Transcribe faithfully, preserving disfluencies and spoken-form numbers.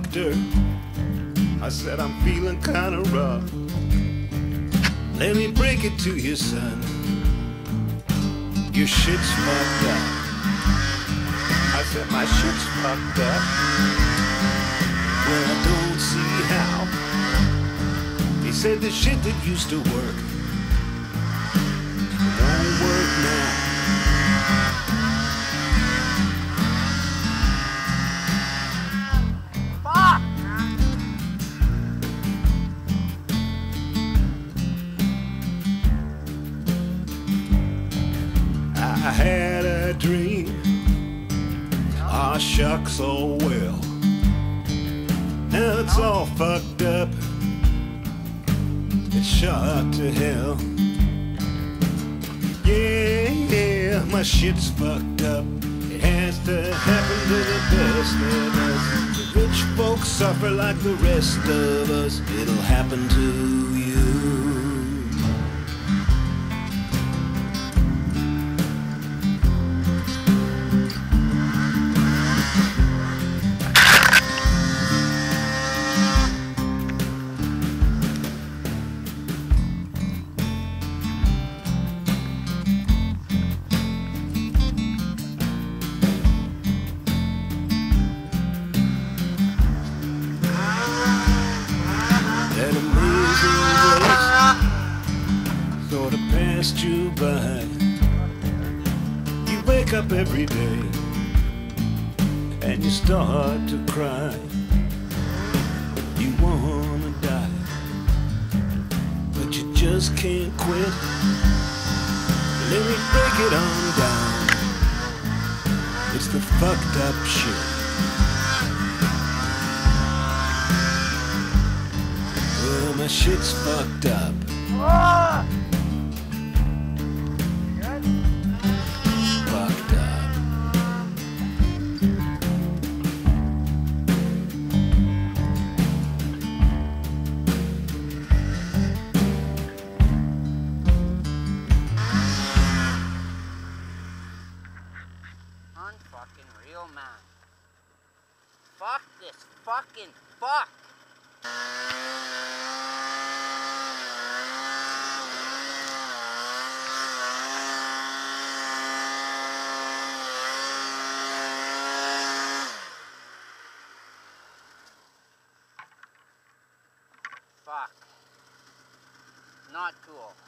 doctor. I said, I'm feeling kinda rough. Let me break it to you, son. Your shit's fucked up. I said, my shit's fucked up. Well, I don't see how. He said, the shit that used to work won't work now. Fuck! I had a dream. Ah, shucks, oh well. Now it's all fucked up. It's shot to hell. Yeah, yeah, my shit's fucked up. It has to happen to the best of us. The rich folks suffer like the rest of us. It'll happen to you. That amazing grace sort of passed you by. You wake up every day and you start to cry. You wanna die, but you just can't quit. Let me break it on down. It's the fucked up shit. Well, my shit's fucked up. Ah! Fucked up. Unfucking real man. Fuck this fucking fuck. Fuck. Not cool.